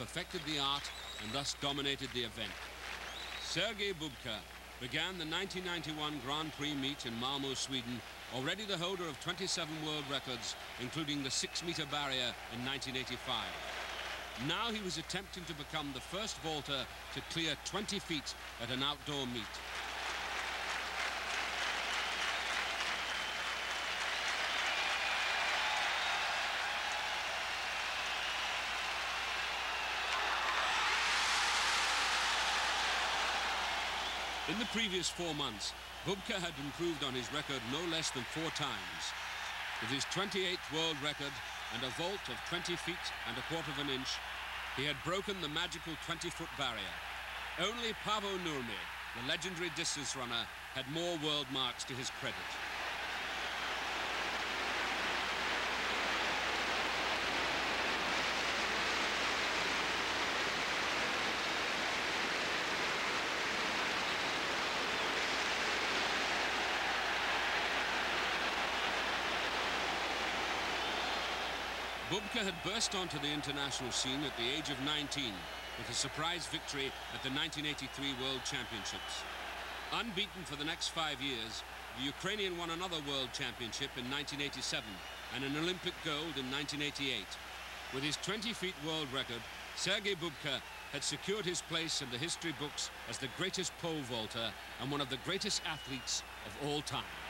perfected the art and thus dominated the event. Sergei Bubka began the 1991 Grand Prix meet in Malmö, Sweden, already the holder of 27 world records, including the 6-meter barrier in 1985. Now he was attempting to become the first vaulter to clear 20 feet at an outdoor meet. In the previous 4 months, Bubka had improved on his record no less than 4 times. With his 28th world record and a vault of 20 feet and a quarter of an inch, he had broken the magical 20-foot barrier. Only Paavo Nurmi, the legendary distance runner, had more world marks to his credit. Bubka had burst onto the international scene at the age of 19 with a surprise victory at the 1983 World Championships. Unbeaten for the next 5 years, the Ukrainian won another World Championship in 1987 and an Olympic gold in 1988. With his 20-feet world record, Sergei Bubka had secured his place in the history books as the greatest pole vaulter and one of the greatest athletes of all time.